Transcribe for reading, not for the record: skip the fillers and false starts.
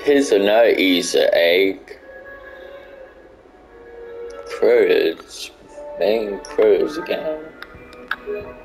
Here's another Easter egg. Crows. Main crows again.